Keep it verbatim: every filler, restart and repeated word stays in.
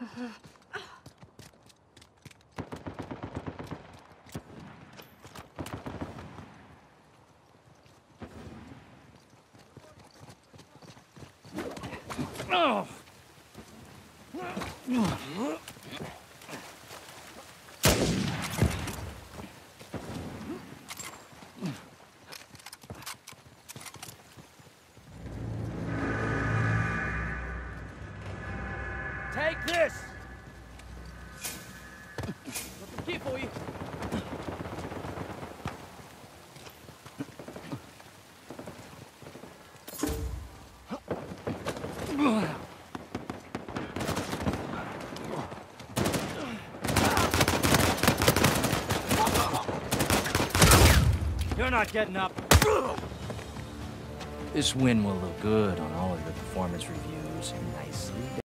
Oh. Take this! Got the key for you. You're not getting up. This win will look good on all of your performance reviews. Nicely done.